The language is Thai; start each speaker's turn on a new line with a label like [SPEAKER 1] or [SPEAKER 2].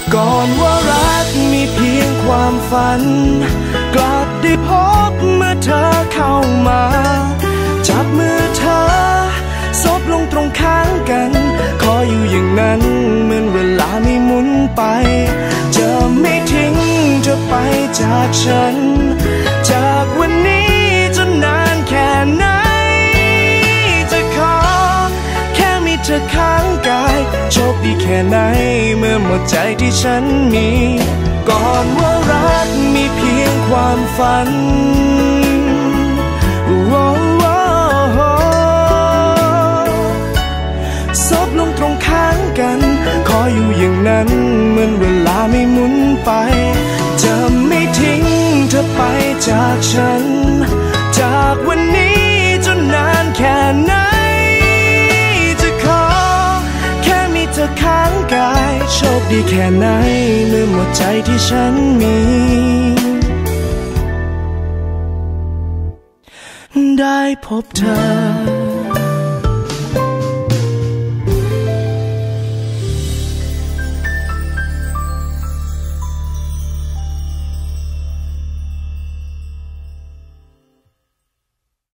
[SPEAKER 1] ก่อนว่ารักมีเพียงความฝันกลับได้พบเมื่อเธอเข้ามาจับมือเธอซบลงตรงข้างกันขออยู่อย่างนั้นเหมือนเวลาไม่หมุนไปจะไม่ทิ้งเธอไปจากฉันจากวันนี้จนนานแค่ไหนจะขอแค่มีเธอข้างกายโชคดีแค่ไหนเมื่อหมดใจที่ฉันมีก่อนว่ารักมีเพียงความฝันซบลงตรงข้างกันขออยู่อย่างนั้นเหมือนเวลาไม่หมุนไปจะไม่ทิ้งเธอไปจากฉันจากวันนี้จนนานแค่ไหนจะขอแค่มีเธอข้างกายโชคดีแค่ไหนเมื่อหมดใจที่ฉันมีได้พบเธอ